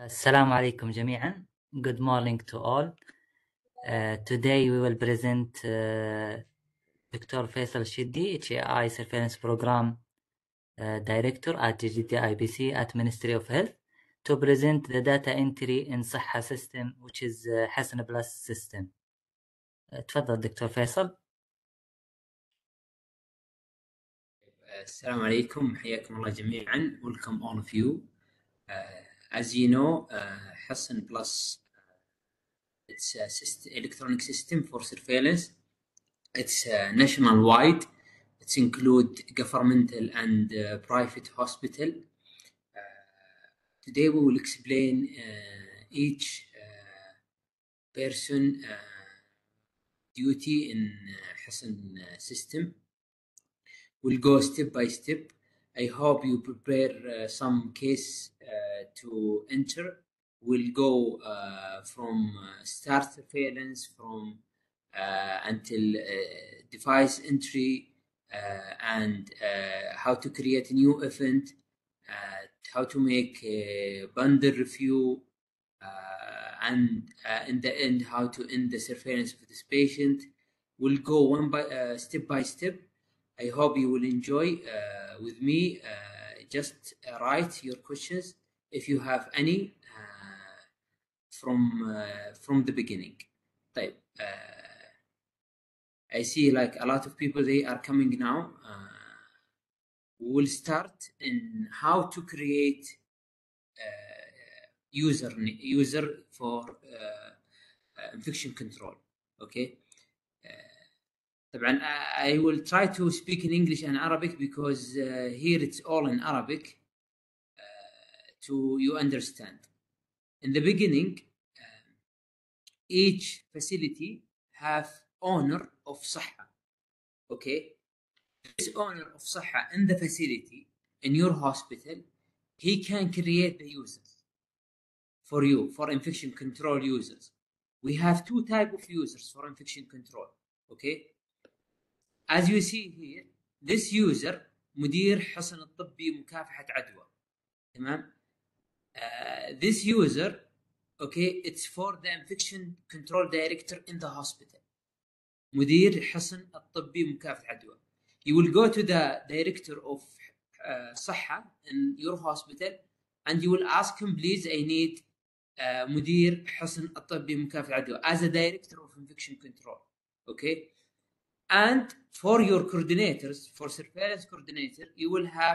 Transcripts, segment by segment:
Assalamu alaikum jami'an. Good morning to all. Today we will present Dr. Faisal Shiddi, HAI Surveillance Program Director at GDIBC at Ministry of Health, to present the data entry in Sahha system, which is Hassan Plus system. تفضل دكتور فيصل. السلام عليكم, حياكم الله جميعا. Welcome all of you. As you know, Hassan Plus, it's a electronic system for surveillance. It's nationwide. It includes governmental and private hospital. Today we will explain each person duty in Hassan system. We'll go step by step. I hope you prepare some case to enter. We'll go from start surveillance from until device entry and how to create a new event, how to make a bundle review, and in the end how to end the surveillance of this patient. We'll go step by step. I hope you will enjoy with me. Just write your questions if you have any from the beginning. طيب, I see like a lot of people, they are coming now. We will start in how to create user for infection control. Okay. طبعا I will try to speak in English and Arabic because here it's all in Arabic to you understand. In the beginning, each facility have owner of Sahha. Okay, this owner of Sahha in the facility in your hospital, he can create the users for you, for infection control users. We have two types of users for infection control. Okay. As you see here, this user مدير حصن الطبي مكافحة عدوى. تمام. This user, okay, it's for the infection control director in the hospital. مدير حصن الطبي مكافحة عدوى. You will go to the director of صحة in your hospital and you will ask him, please, I need مدير حصن الطبي مكافحة عدوى as a director of infection control. Okay. And for your coordinators, for surveillance coordinator, you will have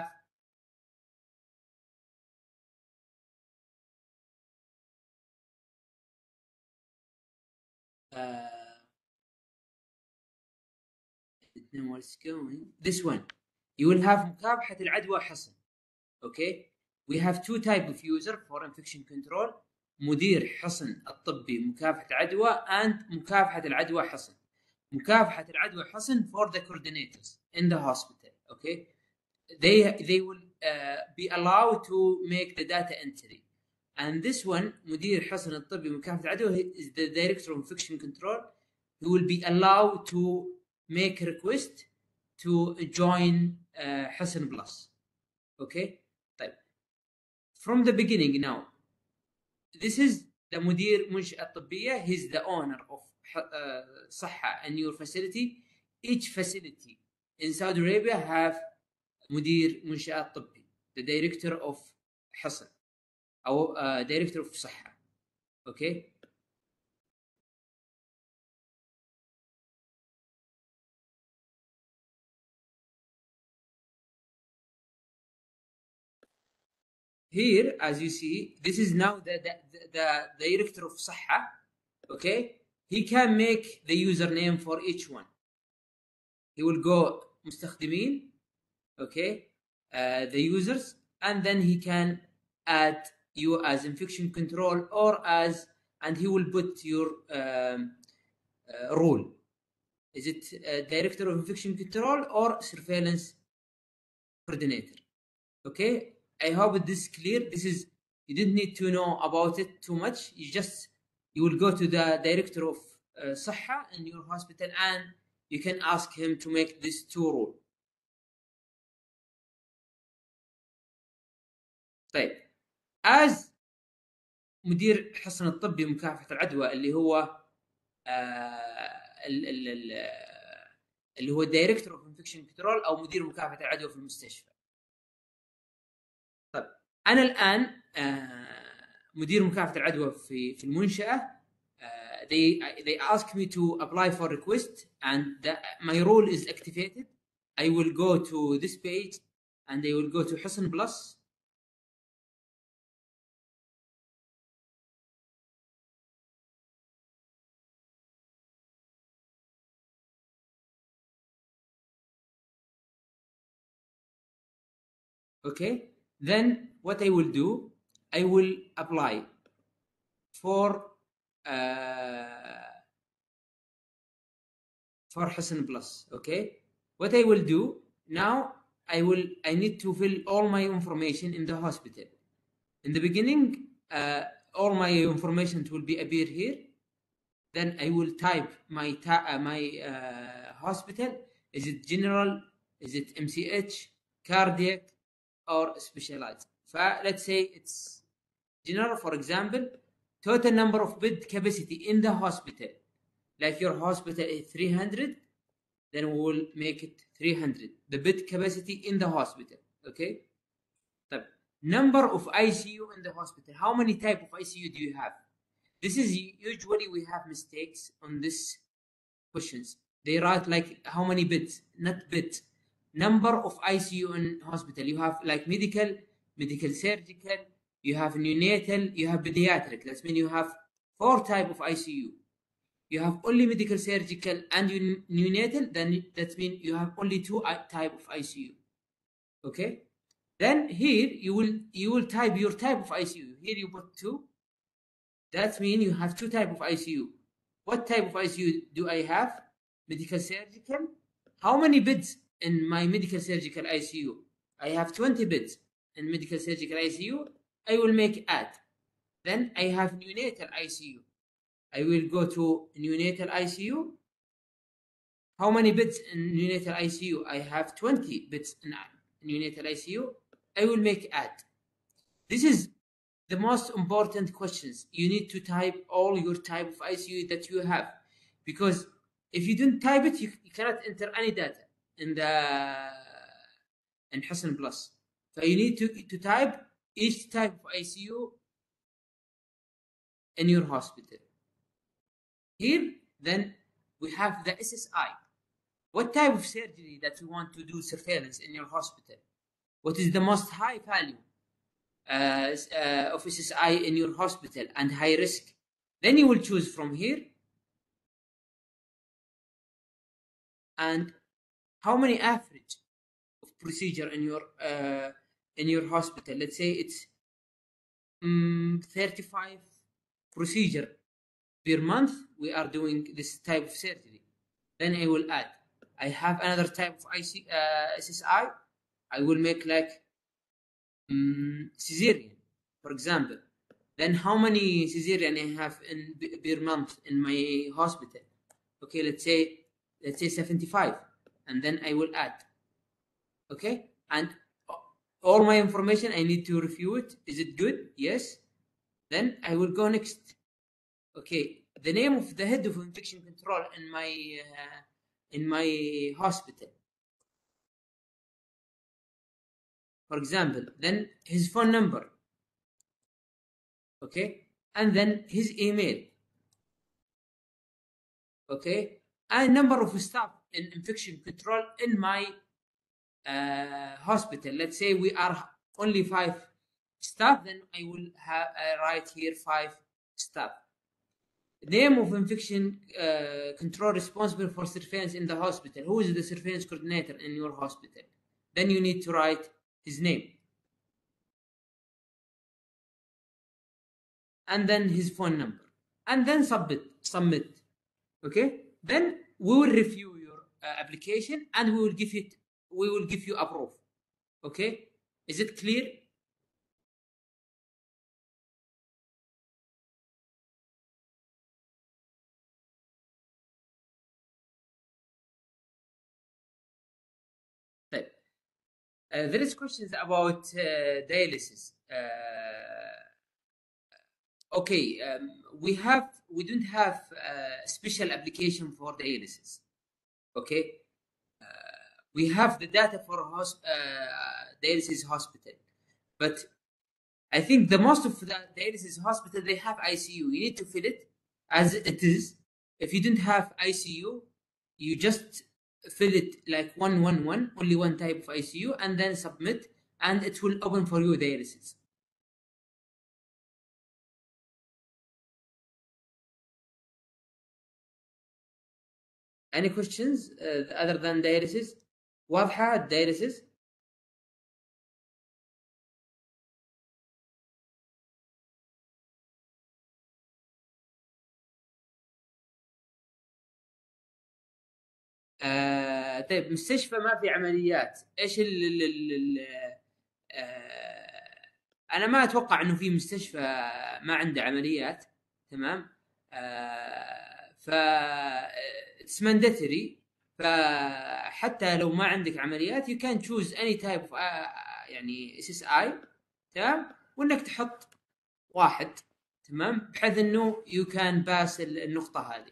this one. You will have مكافحة العدوى حصن. Okay, we have two types of user for infection control: مدير حصن الطبي مكافحة عدوى and مكافحة العدوى حصن. مكافحة العدوى حصن for the coordinators in the hospital. Okay, they will be allowed to make the data entry. And this one, مدير حصن الطبي مكافحة العدوى, is the director of infection control. He will be allowed to make a request to join Hassan Plus. Okay. طيب. From the beginning now, this is the مدير منشأة الطبية. He's the owner of صحة in your facility. Each facility in Saudi Arabia have مدير منشآت طبي, the director of حصن أو director of صحة. Okay. Here, as you see, this is now the director of صحة. Okay. He can make the username for each one. He will go مستخدمين. Okay. The users, and then he can add you as infection control or as, and he will put your role. Is it director of infection control or surveillance coordinator? Okay. I hope this is clear. This is, you didn't need to know about it too much. You will go to the director of صحة in your hospital and you can ask him to make this two rule. طيب. As مدير حصن الطبي مكافحة العدوى اللي هو اللي هو دايركتور اوف انفكشن كنترول او مدير مكافحة العدوى في المستشفى. طيب انا الان مدير مكافحة العدوى في المنشأة. They ask me to apply for request and my role is activated. I will go to this page and I will go to حصن Plus. Okay, then what I will do, I will apply for حصن Plus. Okay, what I will do now, I need to fill all my information in the hospital. In the beginning, all my information will be appear here. Then I will type my hospital. Is it general? Is it MCH, cardiac, or specialized? Let's say it's general. For example, total number of bed capacity in the hospital. Like your hospital is 300, then we will make it 300. The bed capacity in the hospital. Okay. Number of ICU in the hospital. How many type of ICU do you have? This is usually we have mistakes on this questions. They write like how many beds, not beds. Number of ICU in hospital. You have like medical surgical, you have neonatal, you have pediatric. That means you have 4 type of ICU. You have only medical surgical and neonatal, then that means you have only 2 type of ICU. Okay? Then here you will type your type of ICU. Here you put 2. That means you have 2 type of ICU. What type of ICU do I have? Medical surgical. How many beds in my medical surgical ICU? I have 20 beds in medical surgical ICU. I will make add. Then I have neonatal ICU. I will go to neonatal ICU. How many beds in neonatal ICU? I have 20 beds in neonatal ICU. I will make add. This is the most important questions. You need to type all your type of ICU that you have, because if you don't type it, you cannot enter any data in حصن Plus. So you need to type each type of ICU in your hospital. Here, then we have the SSI. What type of surgery that you want to do surveillance in your hospital? What is the most high value of SSI in your hospital and high risk? Then you will choose from here. And how many average of procedure in your hospital? Let's say it's 35 procedure per month. We are doing this type of surgery. Then I will add. I have another type of SSI. I will make like cesarean, for example. Then how many cesarean I have in per month in my hospital? Okay, let's say 75, and then I will add. Okay, and all my information I need to review it. Is it good? Yes. Then I will go next. Okay, the name of the head of infection control in my hospital, for example. Then his phone number. Okay, and then his email. Okay, and number of staff in infection control in my hospital. Let's say we are only 5 staff, then I will write here 5 staff. Name of infection control responsible for surveillance in the hospital. Who is the surveillance coordinator in your hospital? Then you need to write his name. And then his phone number. And then submit. Okay? Then we will review your application and we will give you approve. Okay? Is it clear? There is questions about dialysis. Okay, we don't have a special application for dialysis. Okay, we have the data for dialysis hospital, but I think the most of the dialysis hospital they have ICU. You need to fill it as it is. If you don't have ICU, you just fill it like 111, only one type of ICU, and then submit, and it will open for you dialysis. Any questions other than dialysis? واضحة الدياليسيس؟ طيب مستشفى ما في عمليات، ايش انا ما اتوقع انه في مستشفى ما عنده عمليات. تمام. ف it's mandatory. فحتى لو ما عندك عمليات you can choose any type of يعني SSI. تمام. وانك تحط واحد. تمام. بحيث انه you can pass النقطة هذه.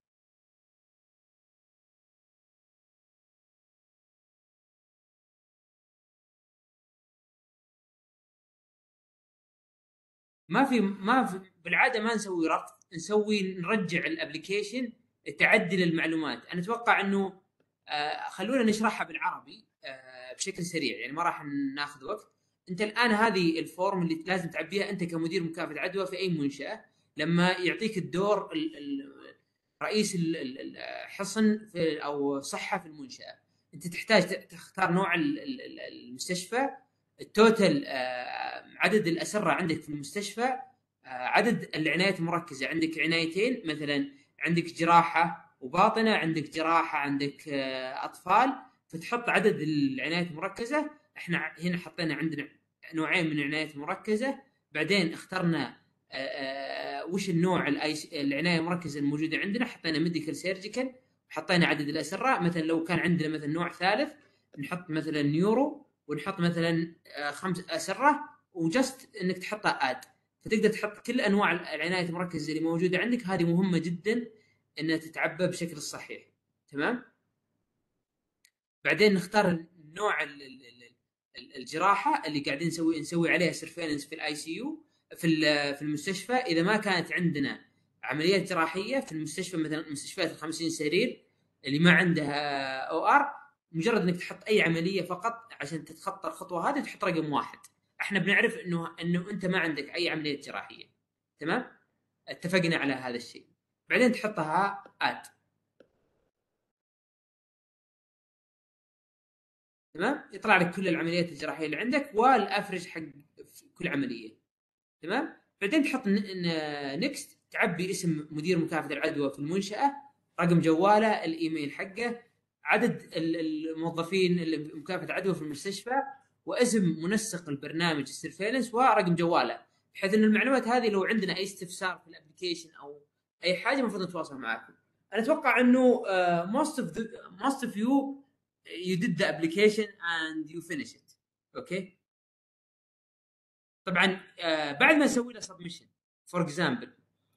ما في بالعاده ما نسوي رفض، نرجع الابلكيشن تعدل المعلومات. انا اتوقع انه خلونا نشرحها بالعربي بشكل سريع، يعني ما راح ناخذ وقت. انت الان هذه الفورم اللي لازم تعبيها انت كمدير مكافحه عدوى في اي منشاه، لما يعطيك الدور رئيس الحصن او صحه في المنشاه، انت تحتاج تختار نوع المستشفى، التوتال عدد الأسرة عندك في المستشفى، عدد العنايات المركزة عندك عنايتين مثلا، عندك جراحة وباطنة، عندك جراحة، عندك أطفال، فتحط عدد العنايات المركزة. احنا هنا حطينا عندنا نوعين من العنايات المركزة. بعدين اخترنا وش النوع العناية المركزة الموجودة عندنا، حطينا ميديكال سيرجيكال، حطينا عدد الأسرة. مثلا لو كان عندنا مثلا نوع ثالث نحط مثلا نيورو، ونحط مثلا 5 أسرة، وجست انك تحطها اد، فتقدر تحط كل انواع العنايه المركزه اللي موجوده عندك. هذه مهمه جدا انها تتعبى بشكل الصحيح. تمام. بعدين نختار نوع الجراحه اللي قاعدين نسوي عليها سيرفيلنس في الاي سي يو في المستشفى. اذا ما كانت عندنا عمليات جراحيه في المستشفى، مثلا مستشفيات ال 50 سرير اللي ما عندها او ار، مجرد انك تحط اي عمليه فقط عشان تتخطى الخطوه هذه تحط رقم واحد. احنا بنعرف انه انت ما عندك اي عمليه جراحيه. تمام. اتفقنا على هذا الشيء. بعدين تحطها اد. تمام. يطلع لك كل العمليات الجراحيه اللي عندك والافرج حق كل عمليه. تمام. بعدين تحط نكست، تعبي اسم مدير مكافحه العدوى في المنشاه، رقم جواله، الايميل حقه، عدد الموظفين مكافحه العدوى في المستشفى، واسم منسق البرنامج السيرفيلنس، ورقم جواله، بحيث ان المعلومات هذه لو عندنا اي استفسار في الابلكيشن او اي حاجه المفروض نتواصل معاكم. انا اتوقع انه most of you did the application and you finish it. اوكي. طبعا بعد ما نسوي له submission for example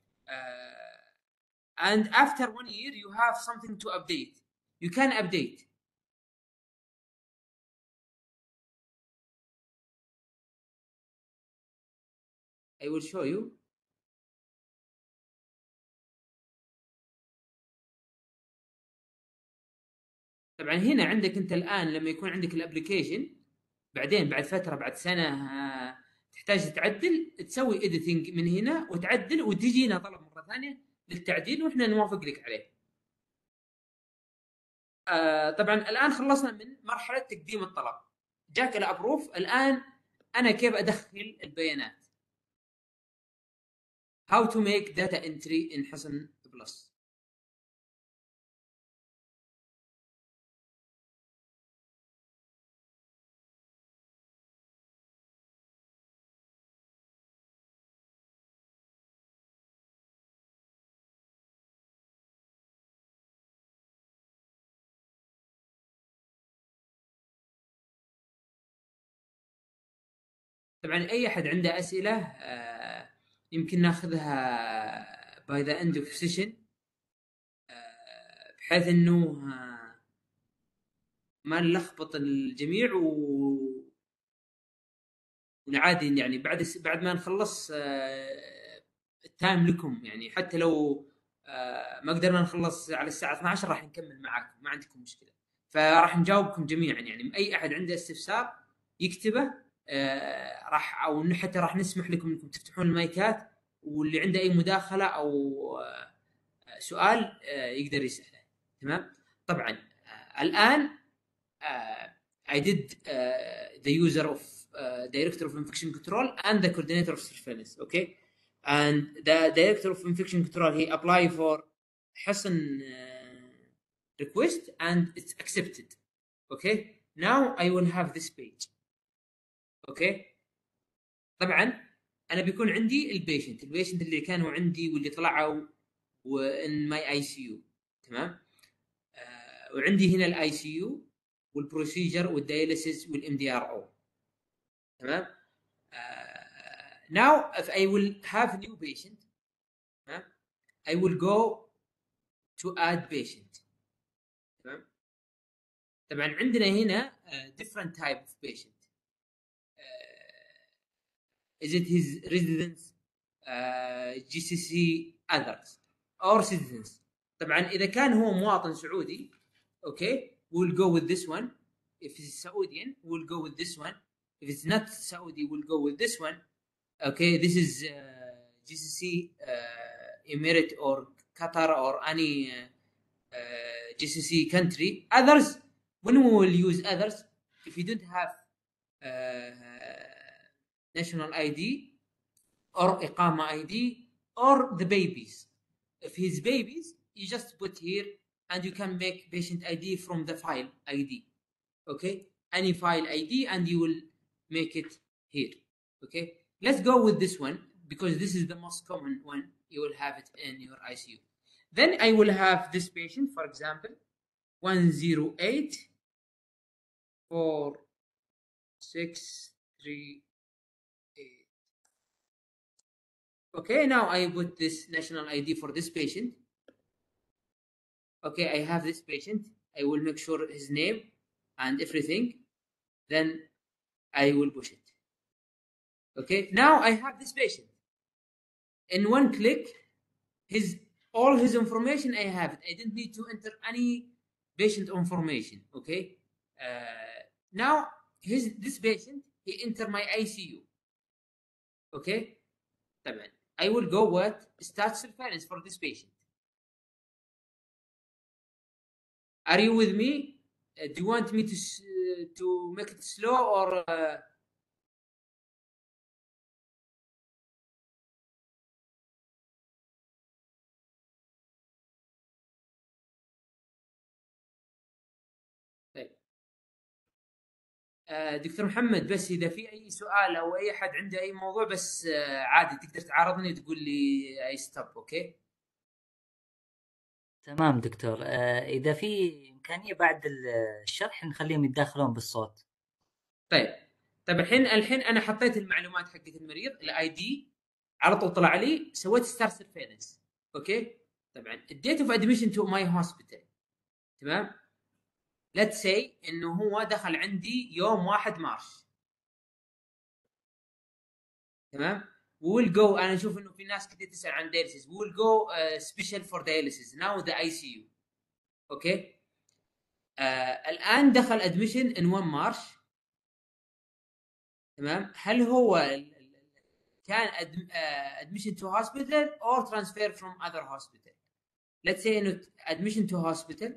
and after 1 year you have something to update, you can update. I will show you. طبعا هنا عندك انت الان لما يكون عندك الابلكيشن، بعدين بعد فتره بعد سنه تحتاج تعدل، تسوي editing من هنا وتعدل، وتجينا طلب مره ثانيه للتعديل واحنا نوافق لك عليه. طبعا الان خلصنا من مرحله تقديم الطلب، جاك الابروف. الان انا كيف ادخل البيانات؟ how to make data entry in حصن بلس. طبعا اي احد عنده اسئله يمكن ناخذها by the end of session بحيث انه ما نلخبط الجميع ونعادي يعني بعد ما نخلص التايم لكم، يعني حتى لو ما قدرنا نخلص على الساعة 12 راح نكمل معاكم، ما عندكم مشكلة. فراح نجاوبكم جميعا، يعني أي أحد عنده استفسار يكتبه، راح أو حتى راح نسمح لكم أنكم تفتحون المايكات، واللي عنده أي مداخلة أو سؤال يقدر يسأله. تمام. طبعا الآن I did the user of director of infection control and the coordinator of surveillance. Okay, and the director of infection control, he applied for Hassan request and it's accepted. Okay, now I will have this page. Okay, طبعا انا بيكون عندي البيشنت اللي كانوا عندي واللي طلعوا in my ICU. تمام. وعندي هنا الاي سي يو والبروسيجر والدياليسيس والام دي ار او. تمام. now if I will have new patient, I will go to add patient. تمام. طبعا عندنا هنا different type of patient. is it his residence, GCC, others or citizens. طبعا اذا كان هو مواطن سعودي okay we'll go with this one. if it's Saudian we'll go with this one. if it's not Saudi we'll go with this one. okay, this is GCC, Emirate or Qatar or any GCC country. Others, when we will use others, if you don't have national ID or Iqama ID or the babies, if his babies, you just put here and you can make patient ID from the file ID. Okay, any file ID and you will make it here. Okay, let's go with this one because this is the most common one. You will have it in your ICU. Then I will have this patient, for example, 108 4638. Okay, now I put this national ID for this patient. Okay, I have this patient. I will make sure his name and everything. Then I will push it. Okay, now I have this patient. In one click, all his information I have it. I didn't need to enter any patient information. Okay, now this patient he enter my ICU. Okay, طبعا I will go with start surveillance for this patient. Are you with me? Do you want me to make it slow or طيب. دكتور محمد، بس اذا في اي سؤال او اي احد عنده اي موضوع بس عادي تقدر تعارضني وتقول لي اي ستوب. اوكي تمام دكتور. إذا في إمكانية بعد الشرح نخليهم يتداخلون بالصوت. طيب الحين انا حطيت المعلومات حقت المريض، الاي دي على طول طلع لي، سويت ستار سيرفيلنس. اوكي، طبعا الديت اوف ادميشن تو ماي هوسبيتال. تمام، ليتس سي انه هو دخل عندي يوم 1 مارس. تمام، ويل جو. انا اشوف انه في ناس كثير تسال عن دايليسيس. ويل جو سبيشال فور دايليسيس ناو ذا اي سي يو. اوكي، الان دخل ادميشن ان 1 مارس. تمام، هل هو كان admission to hospital or transfer from other hospital. let's say انه admission to hospital.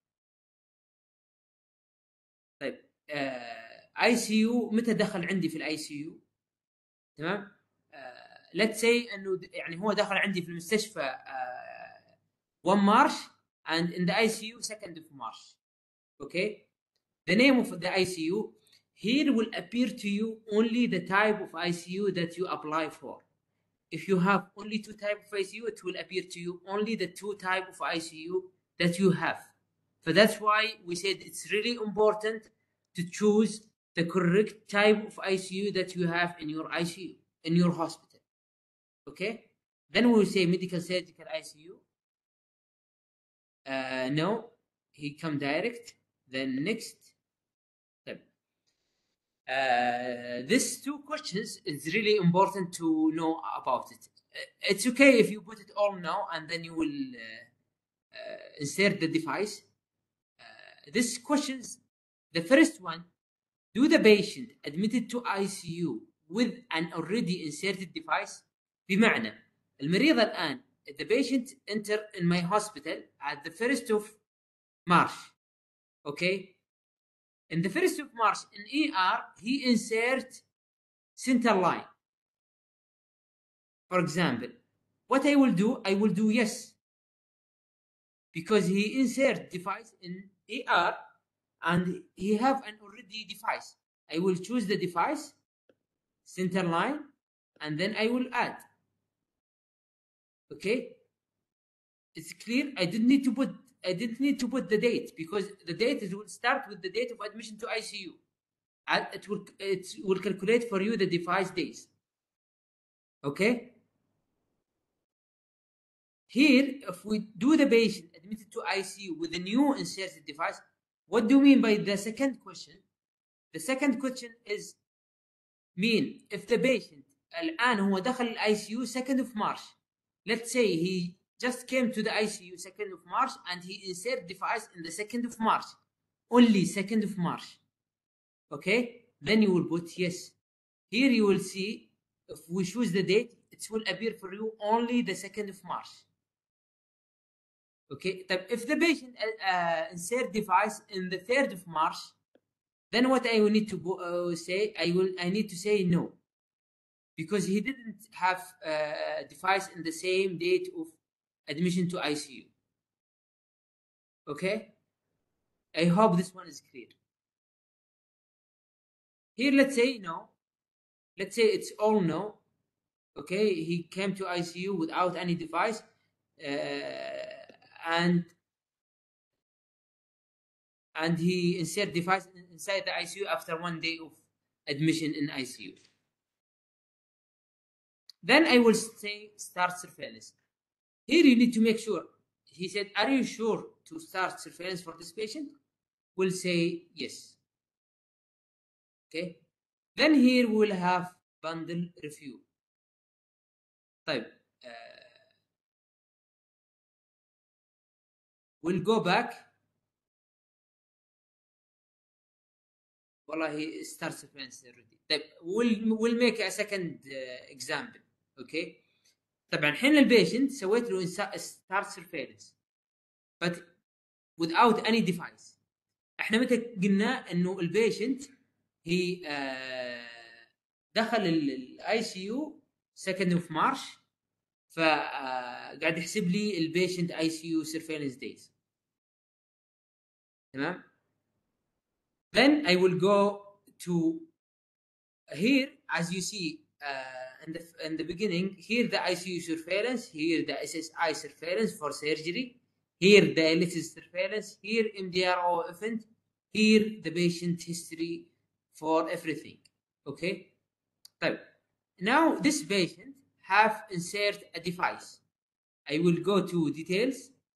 طيب ICU متى دخل عندي في الاي سي يو؟ تمام، let's say انه يعني هو دخل عندي في المستشفى 1 مارش and in the ICU 2nd of March. okay, the name of the ICU here will appear to you only the type of ICU that you apply for. If you have only 2 types of ICU, it will appear to you only the 2 types of ICU that you have. So that's why we said it's really important to choose the correct type of ICU that you have in your ICU, in your hospital. Okay, then we will say medical surgical ICU. No, he come direct. Then next. These two questions is really important to know about it. It's okay if you put it all now and then you will insert the device. These questions, the first one, do the patient admitted to ICU with an already inserted device? بمعنى المريض الآن the patient enter in my hospital at the 1st of March. Okay, in the 1st of March in ER he insert center line. For example, what I will do yes, because he insert device in ER and he have an already device. I will choose the device, center line, and then I will add. Okay, it's clear. I didn't need to put the date, because the date will start with the date of admission to ICU. It will calculate for you the device days. Okay. Here, if we do the patient admitted to ICU with a new inserted device, what do you mean by the second question? The second question is mean if the patient الآن هو دخل ال ICU 2nd of March. Let's say he just came to the ICU 2nd of March and he insert device in the 2nd of March. Only 2nd of March. Okay? Then you will put yes. Here you will see if we choose the date, it will appear for you only the 2nd of March. Okay, if the patient insert device in the 3rd of March, then what I will need to say, I need to say no, because he didn't have a device in the same date of admission to ICU. Okay, I hope this one is clear. Here, let's say no. Let's say it's all no. Okay, he came to ICU without any device, and he insert device inside the ICU after 1 day of admission in ICU. Then I will say start surveillance. Here you need to make sure. He said, are you sure to start surveillance for this patient? We'll say yes. Okay. Then here we'll have bundle review. طيب. We'll go back. والله start surveillance already. طيب we'll make a second example. Okay. طبعا الحين البيشنت سويت له start surveillance but without any device. احنا متى قلنا انه البيشنت هي دخل الاي سي يو 2nd of March، فقاعد يحسب لي البيشنت اي سي يو surveillance days. تمام. Then I will go to here, as you see in the beginning, here the ICU surveillance, here the SSI surveillance for surgery, here the dialysis surveillance, here MDRO event, here the patient history for everything. Okay. طيب. Now this patient have insert a device. I will go to details.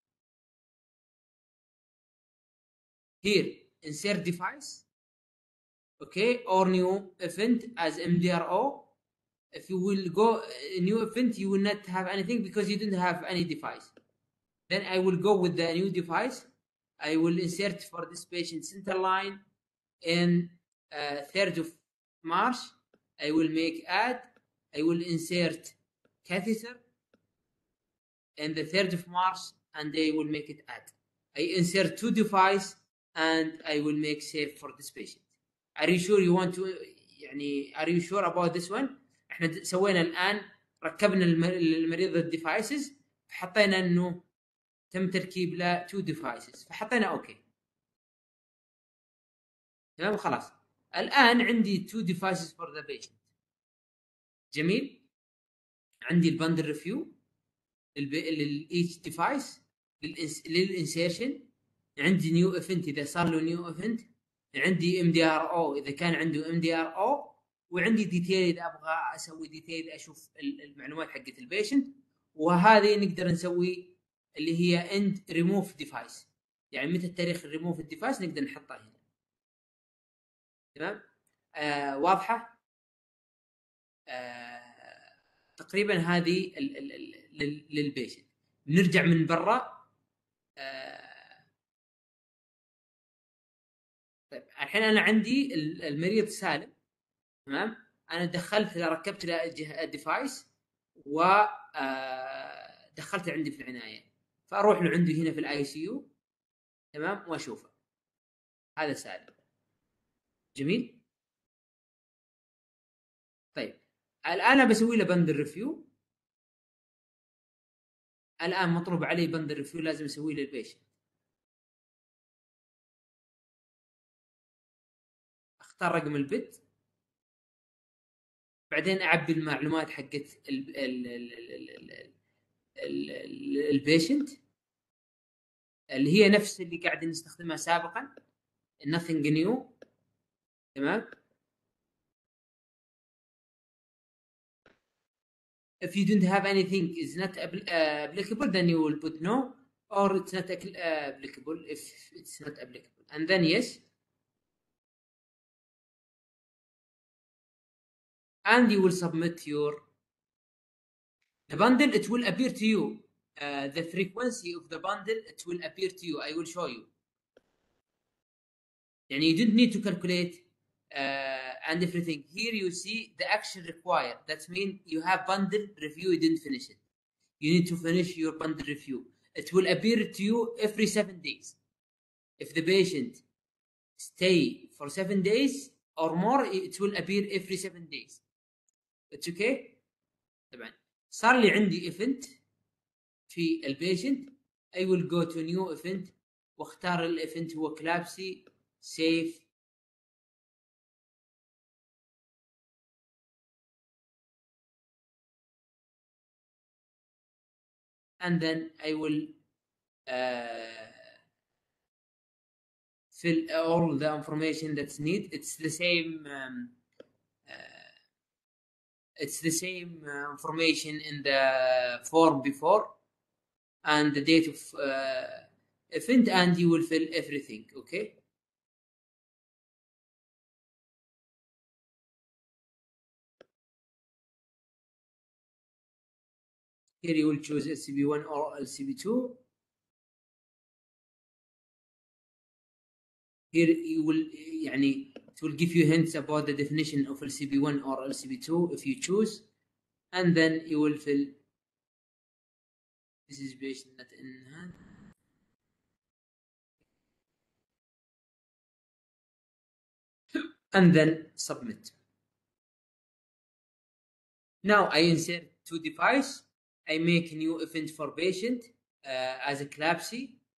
Here, insert device. Okay, or new event as MDRO. If you will go new event, you will not have anything because you didn't have any device. Then I will go with the new device. I will insert for this patient center line in 3rd of March. I will make add. I will insert catheter in the 3rd of March and I will make it add. I insert 2 device and I will make save for this patient. Are you sure you want to يعني are you sure about this one؟ احنا سوينا الآن ركبنا المريض الديفايسز، حطينا انه تم تركيب له 2 devices فحطينا اوكي. تمام خلاص. الآن عندي 2 devices for the patient. جميل. عندي البندل ريفيو للإيتش ديفايس للإنسيرشن، عندي نيو إيفنت إذا صار له نيو إيفنت، عندي MDRO إذا كان عنده MDRO، وعندي ديتيل اذا ابغى اسوي ديتيل اشوف المعلومات حقت البيشنت. وهذه نقدر نسوي اللي هي اند ريموف ديفايس، يعني متى التاريخ ريموف الديفايس نقدر نحطها هنا. تمام. واضحه. تقريبا هذه للبيشنت. بنرجع من برا. طيب الحين انا عندي المريض سالم. تمام. انا دخلت ركبت له الديفايس و دخلته عندي في العنايه، فاروح له عندي هنا في الاي سي يو. تمام. واشوفه هذا سالم. جميل. طيب الان بسوي له بندل ريفيو. الان مطلوب علي بندل ريفيو، لازم اسوي له البيشنت. اختار رقم البت، بعدين اعبي المعلومات حقت البيشنت اللي هي نفس اللي قاعدين نستخدمها سابقا. nothing new. تمام. if you don't have anything is not applicable, then you will put no, or it's not applicable if it's not applicable, and then yes, and you will submit your the bundle. It will appear to you the frequency of the bundle. It will appear to you. I will show you. And you don't need to calculate and everything. Here you see the action required. That means you have bundle review, you didn't finish it. You need to finish your bundle review. It will appear to you every 7 days. If the patient stay for 7 days or more, it will appear every 7 days. It's okay. طبعا صار لي عندي event في البيشنت. I will go to new event واختار الايفنت هو كلابسي save. and then I will fill all the information that's needed. It's the same information in the form before and the date of event, and you will fill everything. Okay. Here you will choose LCB1 or LCB2. Here you will it will give you hints about the definition of LCB1 or LCB2 if you choose, and then you will fill this is patient not in hand. And then submit. Now I insert two device. I make a new event for patient as a CLABSI.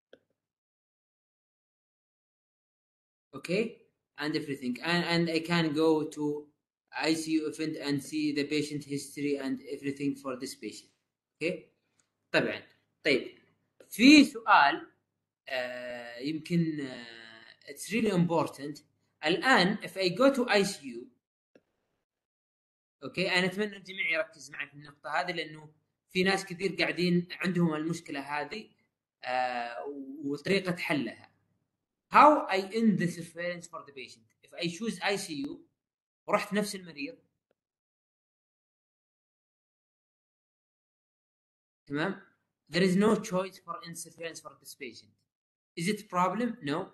Okay, and everything, and I can go to ICU event and see the patient history and everything for this patient. Okay. طبعا. طيب في سؤال يمكن it's really important الآن. if I go to ICU. اوكي. انا اتمنى الجميع يركز معي في النقطة هذه لانه في ناس كثير قاعدين عندهم المشكلة هذه وطريقة حلها. how I end the surveillance for the patient. if I choose ICU ورحت نفس المريض. تمام. there is no choice for end surveillance for this patient. is it a problem? No.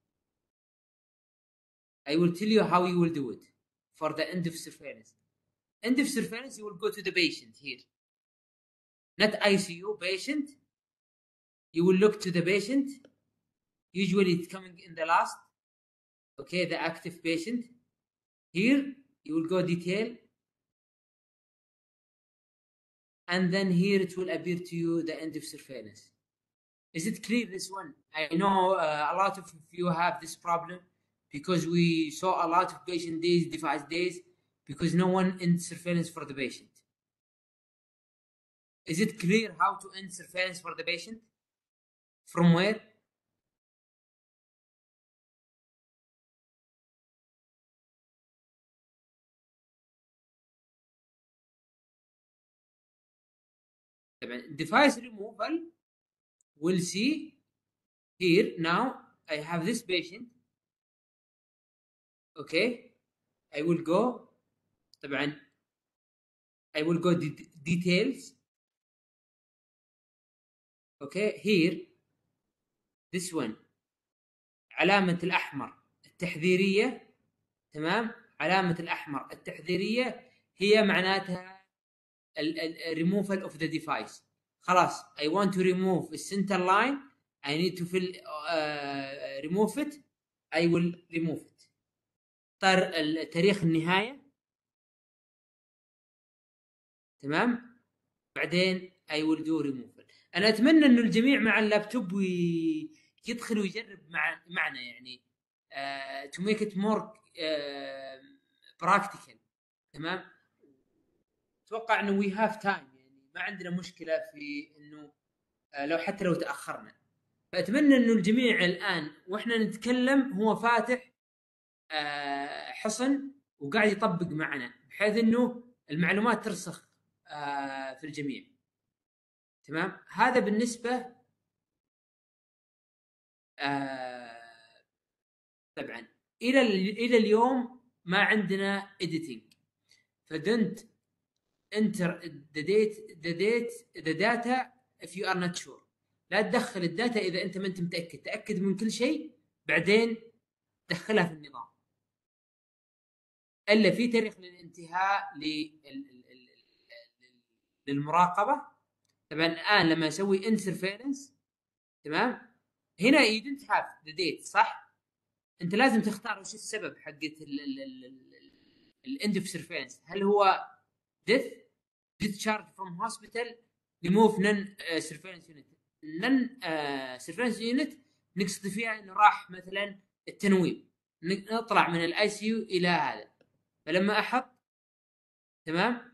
I will tell you how you will do it for the end of surveillance. End of surveillance, you will go to the patient here. Not ICU, patient. You will look to the patient. Usually it's coming in the last. Okay, the active patient. Here, you will go detail. And then here it will appear to you the end of surveillance. Is it clear, this one? I know a lot of you have this problem because we saw a lot of patient days, device days, because no one ends surveillance for the patient. Is it clear how to end surveillance for the patient? From where? طبعا device removal will see here now I have this patient. okay, I will go طبعا I will go details. okay, here this one علامة الأحمر التحذيرية. تمام، علامة الأحمر التحذيرية هي معناتها removal of the device. خلاص I want to remove the center line, I need to remove it, I will remove it. تاريخ النهاية. تمام، بعدين I will do removal. أنا أتمنى إنه الجميع مع اللابتوب يدخل ويجرب معنا يعني to make it more practical. تمام، أتوقع إنه we have time، يعني ما عندنا مشكلة في إنه لو حتى لو تأخرنا. فأتمنى إنه الجميع الآن وإحنا نتكلم هو فاتح حصن وقاعد يطبق معنا بحيث إنه المعلومات ترسخ في الجميع. تمام، هذا بالنسبة طبعا إلى اليوم ما عندنا editing. فدنت enter the data if you are not sure. لا تدخل الداتا إذا أنت ما أنت متأكد. تأكد من كل شيء بعدين دخلها في النظام. إلا في تاريخ للانتهاء للمراقبة. طبعا الآن لما أسوي end surveillance، تمام، هنا you didn't have the date، صح؟ أنت لازم تختار وش السبب حقت end of surveillance. هل هو death, discharge from hospital, remove non-surveillance unit. non-surveillance unit نقصد فيها إنه راح مثلا التنويم، نطلع من الاي سي يو إلى هذا. فلما أحط تمام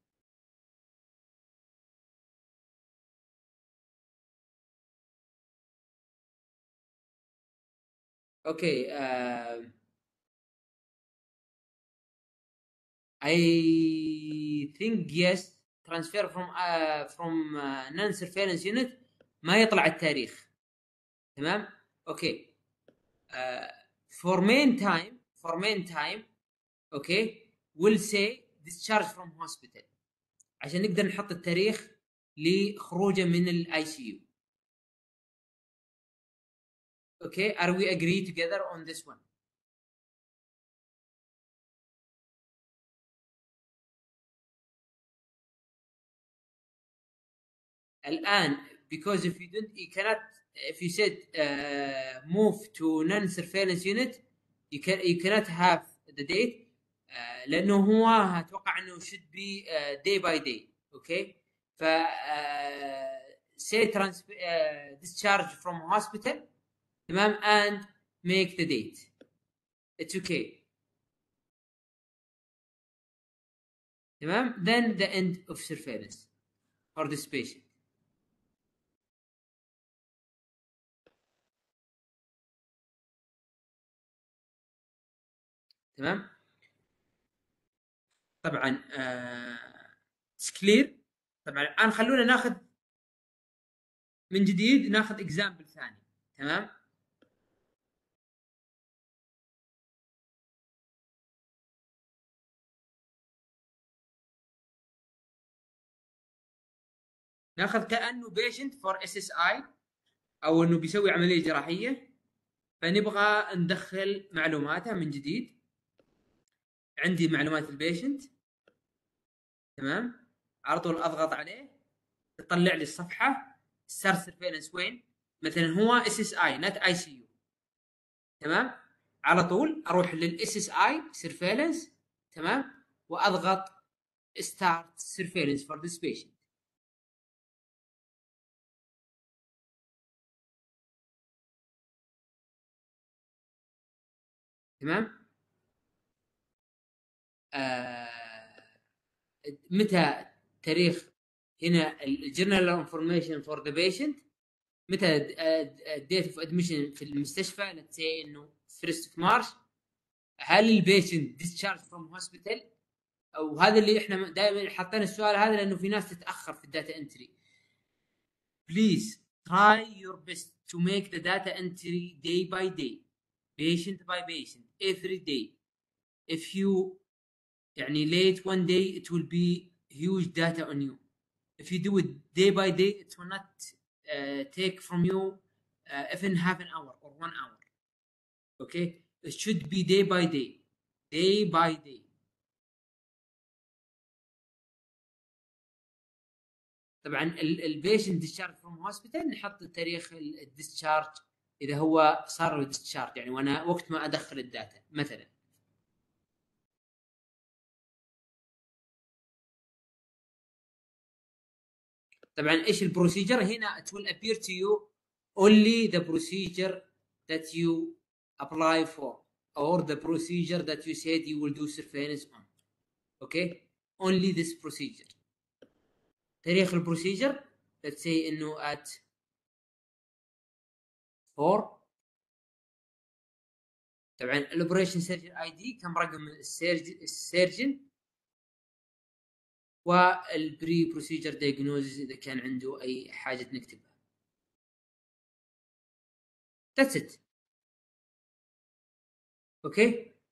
اوكي I think yes transfer from non-surveillance unit ما يطلع التاريخ. تمام، اوكي. for main time اوكي will say discharge from hospital عشان نقدر نحط التاريخ لخروجه من الاي سي يو. اوكي، are we agree together on this one؟ الآن because if you don't you cannot if you said move to non-surveillance unit you cannot have the date لأنه هو أتوقع إنه should be day by day. okay، ف say discharge from hospital تمام and make the date. it's okay. تمام، then the end of surveillance for this patient. تمام، طبعا سكلير. طبعا الان خلونا ناخذ من جديد، ناخذ اكزامبل ثاني. تمام، ناخذ كانه بيشنت فور اس اس اي او انه بيسوي عمليه جراحيه، فنبغى ندخل معلوماتها من جديد. عندي معلومات البيشنت. تمام، على طول اضغط عليه تطلع لي الصفحه ستارت سيرفيلنس وين. مثلا هو اس اس اي نت اي سي يو. تمام، على طول اروح للاس اس اي سيرفيلنس. تمام، واضغط ستارت سيرفيلنس فور ذس بيشنت. تمام، متى تاريخ هنا الجنرال انفورميشن فور ذا بيشنت، متى الديت اوف ادميشن في المستشفى. ليتس سي انه 1 مارش. هل البيشنت ديسشارج فروم هوسبيتال؟ او هذا اللي احنا دائما حاطين السؤال هذا لانه في ناس تتاخر في الداتا انتري. please try your best to make the data entry day by day, patient by patient, every day. If you يعني late one day, it will be huge data on you. If you do it day by day, it will not take from you even half an hour or 1 hour. Okay, it should be day by day, day by day. طبعا البيشنت ديسشارج فروم هوسبيتال نحط تاريخ الديسشارج اذا هو صار له ديسشارج، يعني وانا وقت ما ادخل الداتا مثلا. طبعا ايش البروسيجر هنا؟ it will appear to you only the procedure that you apply for or the procedure that you said you will do surveillance on. okay, only this procedure. تاريخ البروسيجر let's say انه at 4. طبعا الاوبريشن سيرجن اي دي كم رقم السيرجن، والبري بروسيجر دايجنوزز اذا كان عنده اي حاجه نكتبها. That's it. Okay,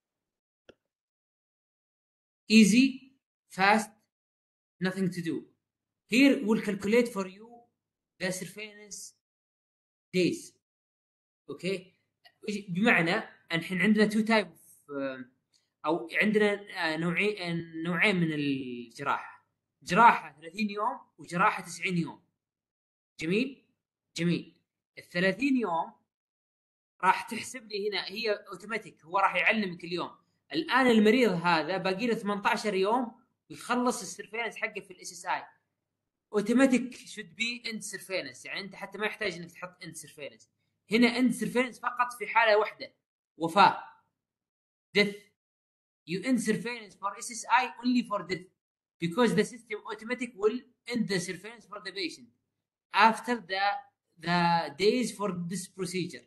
easy, fast, nothing to do. Here we'll calculate for you the surveillance days. Okay, بمعنى الحين عندنا two type او عندنا نوعين من الجراحه، جراحه 30 يوم وجراحه 90 يوم. جميل جميل. ال 30 يوم راح تحسب لي هنا هي اوتوماتيك، هو راح يعلمك اليوم. الان المريض هذا باقي له 18 يوم ويخلص السيرفيلنس حقه في الاس اس اي. اوتوماتيك شود بي اند سيرفيلنس، يعني انت حتى ما يحتاج انك تحط اند سيرفيلنس. هنا اند سيرفيلنس فقط في حاله واحده، وفاه، death. You end surveillance for SSI only for death because the system automatic will end the surveillance for the patient after the days for this procedure.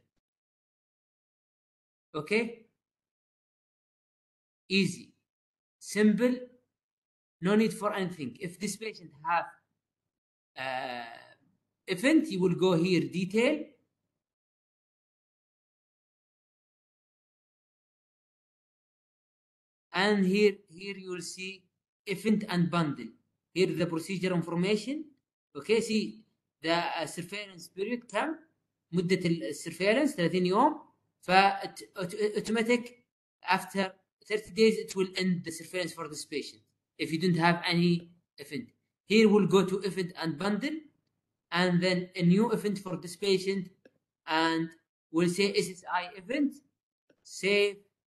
Okay, easy, simple, no need for anything. If this patient have event, you will go here detail, and here you will see event and bundle. Here the procedure information. Okay, see the surveillance period كم مدة السيرفيلنس 30 يوم، ف automatic after 30 days it will end the surveillance for this patient if you don't have any event. Here we'll go to event and bundle and then a new event for this patient, and we'll say SSI event, save.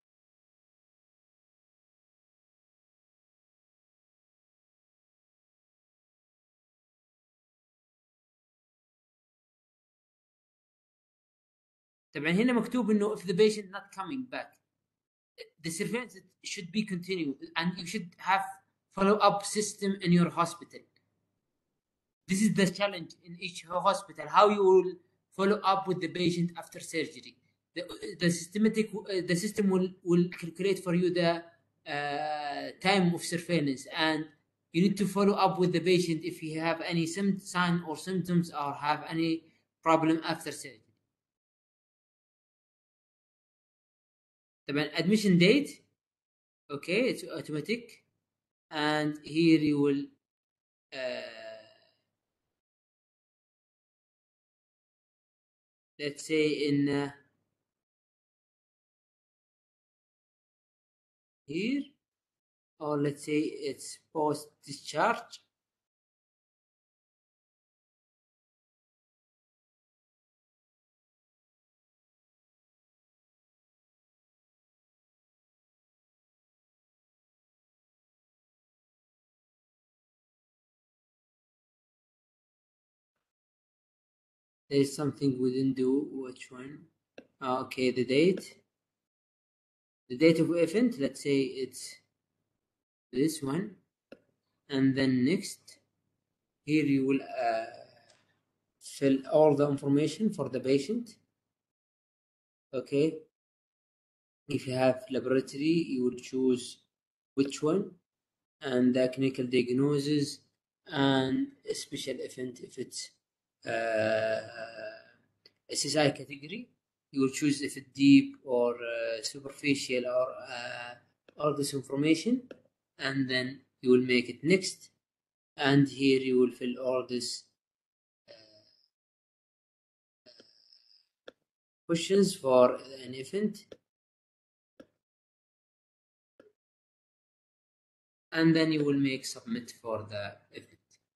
طبعا هنا مكتوب انه if the patient not coming back, the surveillance should be continued and you should have follow-up system in your hospital. This is the challenge in each hospital, how you will follow up with the patient after surgery. The system will calculate for you the time of surveillance, and you need to follow up with the patient if you have any sign or symptoms or have any problem after surgery. طبعا admission date, okay, it's automatic, and here you will let's say in here, or let's say it's post discharge. There's something we didn't do. Which one? Okay, the date of event, let's say it's this one, and then next here you will fill all the information for the patient. Okay, if you have laboratory you will choose which one, and the clinical diagnosis, and a special event if it's SSI category. You will choose if it's deep or superficial or all this information, and then you will make it next, and here you will fill all this questions for an event, and then you will make submit for the event.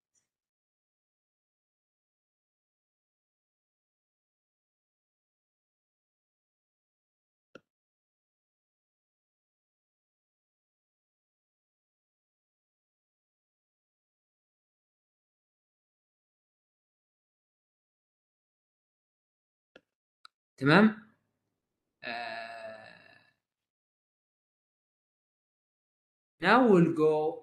تمام. Now we'll go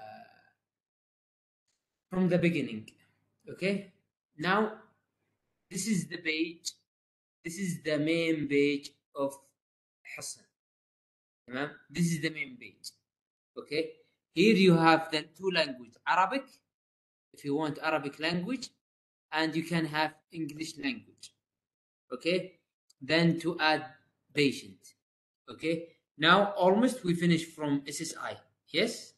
from the beginning. Okay, now this is the page, this is the main page of Hassan. تمام. This is the main page. Okay, here you have the two language, Arabic if you want Arabic language, and you can have English language. Okay, then to add patient. Okay, now almost we finished from SSI. Yes.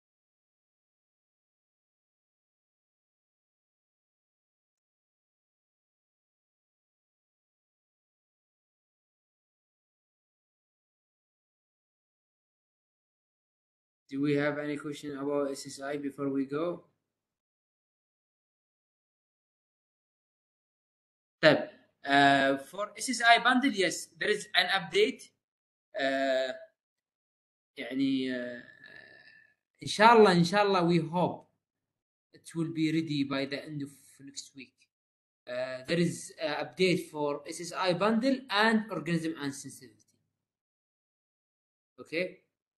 Do we have any question about SSI before we go? طيب, for SSI bundle, yes, there is an update. يعني إن شاء الله we hope it will be ready by the end of next week. There is an update for SSI bundle and organism and sensitivity. Okay.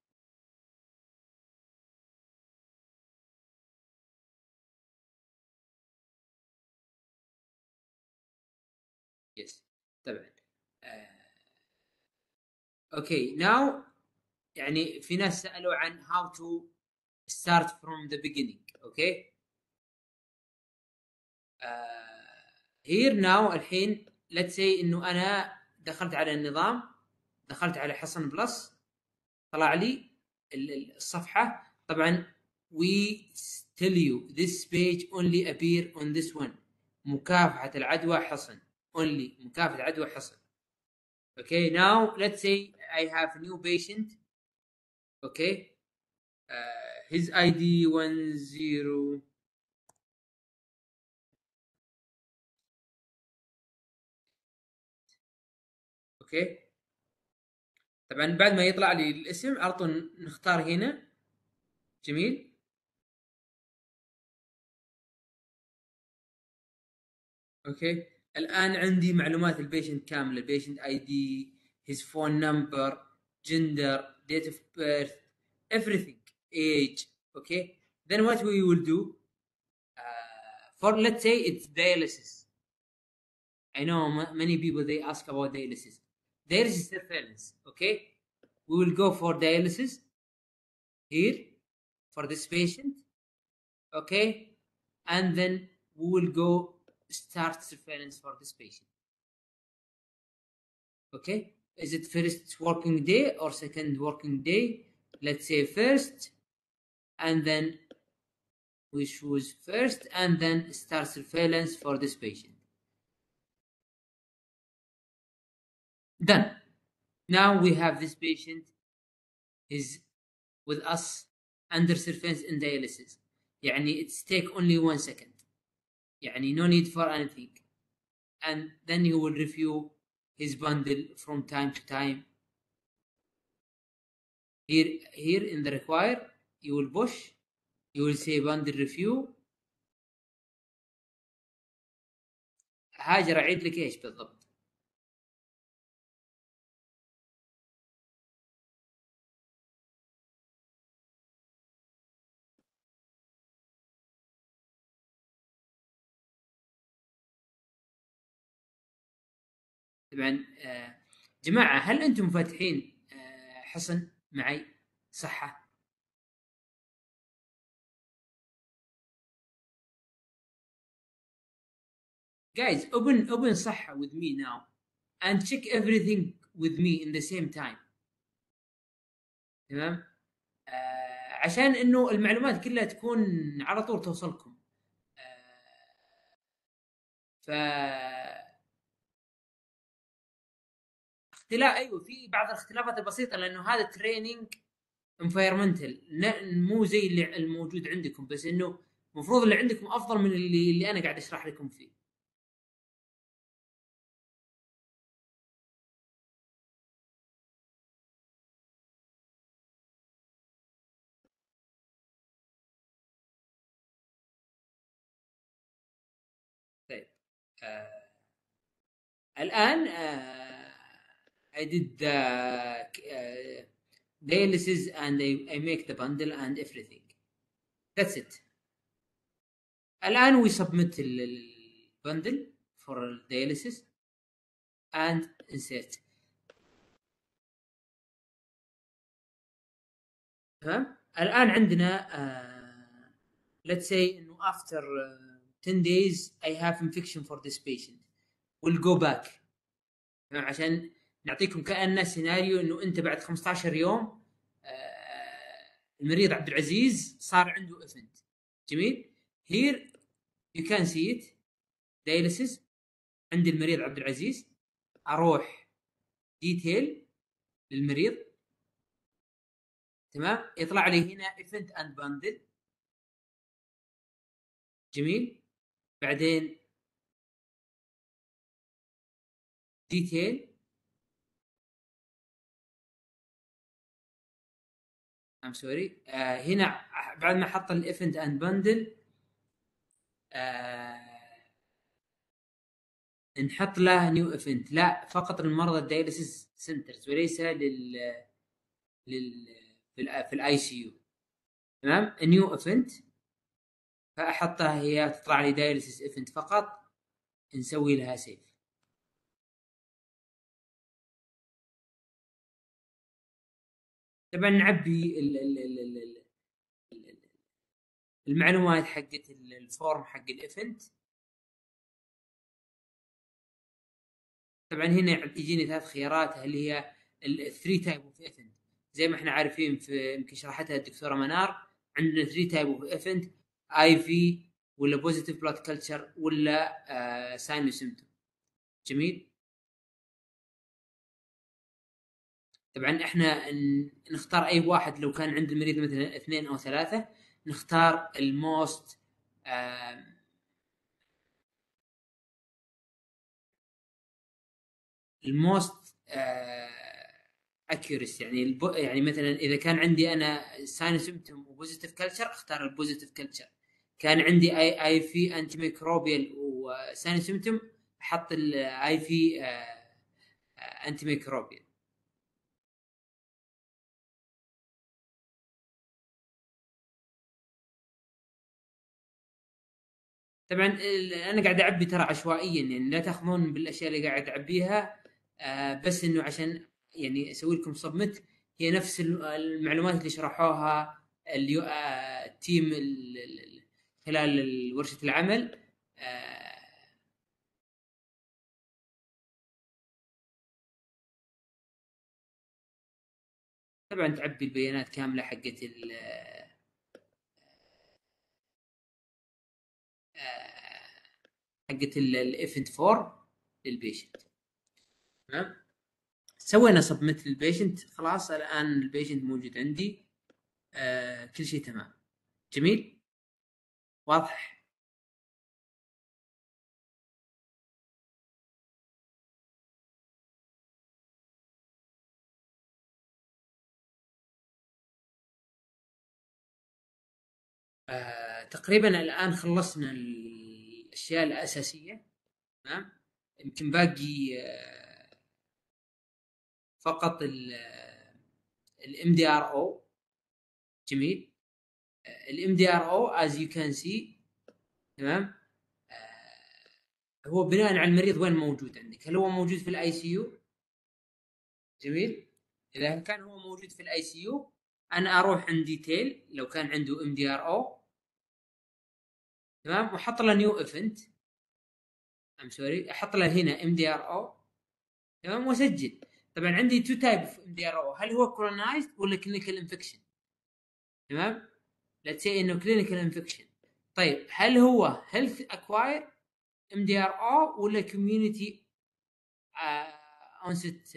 Yes. طبعا. Okay. Now يعني في ناس سألوا عن how to start from the beginning. Okay. here now الحين let's say إنه أنا دخلت على النظام، دخلت على حصن بلس، طلع لي الصفحة. طبعا we tell you this page only appear on this one. مكافحة العدوى حصن only. مكافحة العدوى حصن. Okay, now let's say I have a new patient. Okay, his ID 10. Okay, طبعا بعد ما يطلع لي الاسم على طول نختار هنا. جميل. اوكي، الان عندي معلومات البيشنت كامله، البيشنت اي دي، his phone number, gender, date of birth, everything, age. Okay, then what we will do, for let's say it's dialysis. I know many people they ask about dialysis. There is surveillance. Okay, we will go for dialysis here for this patient. Okay, and then we will go start surveillance for this patient. Okay, is it first working day or second working day? Let's say first, and then we choose first and then start surveillance for this patient. Done. Now we have this patient is with us under surveillance in dialysis. يعني it's take only 1 second. يعني no need for anything. And then you will review his bundle from time to time. Here in the require, you will push, you will say bundle review. هاجر اعيد لك ايش بالضبط؟ طبعا جماعه هل انتم فاتحين حصن معي صحه؟ guys, open صحة with me now and check everything with me in the same time. تمام. عشان انه المعلومات كلها تكون على طول توصلكم. ف اختلاف، ايوه في بعض الاختلافات البسيطه، لانه هذا تريننج انفايرمنتال، مو زي اللي الموجود عندكم، بس انه المفروض اللي عندكم افضل من اللي انا قاعد اشرح لكم فيه. طيب. الان I did the dialysis and I make the bundle and everything. That's it. الان we submit البندل for dialysis and insert. تمام. الان عندنا let's say انه after 10 days I have infection for this patient, we'll go back. تمام. عشان نعطيكم كأنه سيناريو انه انت بعد 15 يوم المريض عبد العزيز صار عنده ايفنت. جميل. here you can see it dialysis. عندي المريض عبد العزيز، اروح ديتيل للمريض. تمام. يطلع لي هنا ايفنت اند باندل. جميل. بعدين ديتيل. ام سوري. هنا بعد ما حط الايفنت اند باندل نحط له نيو ايفنت. لا، فقط المرضى الدايلسيس سنترز وليس في الاي سي يو. تمام. نيو ايفنت، فاحطها هي تطلع لي دايلسيس ايفنت فقط، نسوي لها سيف. طبعا نعبي المعلومات حقت الفورم حق الايفنت. طبعا هنا يجيني 3 خيارات اللي هي الثري تايب اوف ايفنت. زي ما احنا عارفين، في يمكن شرحتها الدكتوره منار، عندنا 3 تايب اوف ايفنت: اي في، ولا بوزيتيف بلاد كلتشر، ولا ساين وسيمتوم. جميل. طبعا احنا نختار اي واحد. لو كان عند المريض مثلا 2 أو 3 نختار الموست اكيوريس. يعني مثلا اذا كان عندي انا ساين سيمتوم وبوزيتيف كلتشر اختار البوزيتيف كلتشر. كان عندي اي في انتي ميكروبيال وساين سيمتوم احط الاي في انتي ميكروبيال. طبعا انا قاعد اعبي ترى عشوائيا، يعني لا تاخذون بالاشياء اللي قاعد اعبيها. بس انه عشان يعني اسوي لكم سبمت، هي نفس المعلومات اللي شرحوها التيم خلال ورشة العمل. طبعا تعبي البيانات كاملة حقت حقت الايفنت فور للبيشنت. تمام. سوينا سبمت للبيشنت خلاص. الان البيشنت موجود عندي. كل شيء تمام. جميل. واضح. تقريبا الآن خلصنا الأشياء الأساسية. تمام. يمكن باقي فقط الام دي ار او. جميل. الام دي ار او as you can see. تمام. هو بناء على المريض وين موجود عندك. هل هو موجود في الاي سي يو؟ جميل. اذا كان هو موجود في الاي سي يو انا اروح عند ديتيل لو كان عنده ام دي ار او. تمام. واحط له نيو ايفنت. احط له هنا MDRO تمام واسجل. طبعا عندي تو تايب اوف MDRO، هل هو كولونايزد ولا كلينيكال انفكشن؟ تمام، لا تسي انه كلينيكال انفكشن. طيب هل هو هيلث اكواير MDRO ولا كوميونتي اونست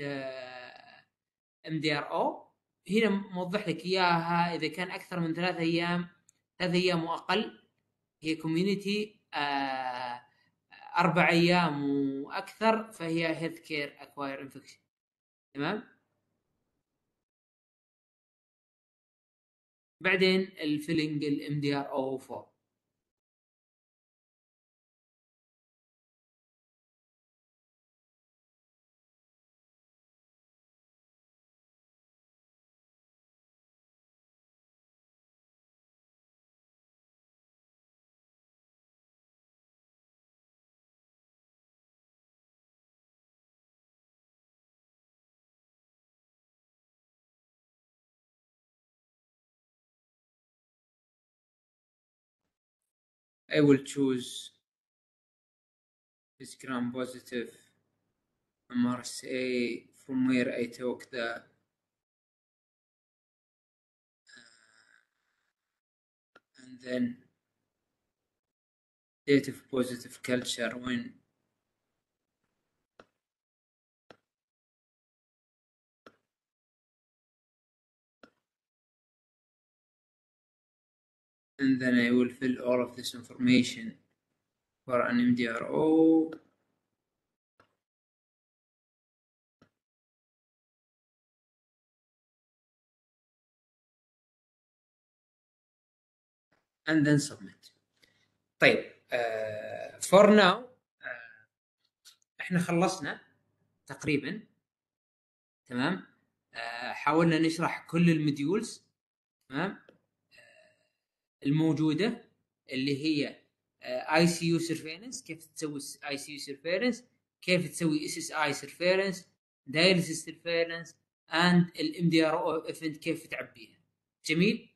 MDRO؟ هنا موضح لك اياها، اذا كان اكثر من 3 ايام، 3 ايام واقل هي كوميونتي، 4 ايام واكثر فهي هيلث كير اكواير انفكشن. تمام. بعدين الفيلنج MDRO4. I will choose this gram positive MRSA from where I took the and then date of positive culture when and then I will fill all of this information for an MDRO. and then submit. طيب for now احنا خلصنا تقريبا. تمام. حاولنا نشرح كل المديولز تمام الموجوده، اللي هي ICU surveillance، كيف تسوي ICU surveillance، كيف تسوي SSI surveillance، dialysis surveillance and MDRO event كيف تعبيها. جميل.